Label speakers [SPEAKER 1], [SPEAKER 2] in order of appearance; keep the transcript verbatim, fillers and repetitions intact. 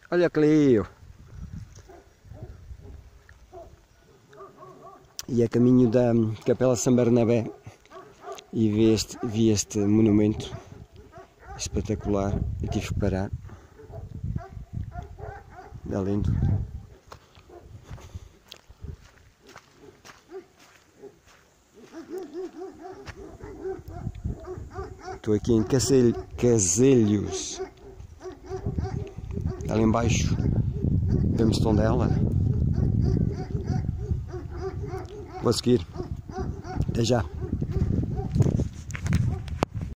[SPEAKER 1] Olha Cleo. E a caminho da Capela São Bernabé e vi este, vi este monumento espetacular e tive que parar. É lindo. Estou aqui em Casel Caselhos. Ali embaixo vemos Tondela. Vou seguir. Até já.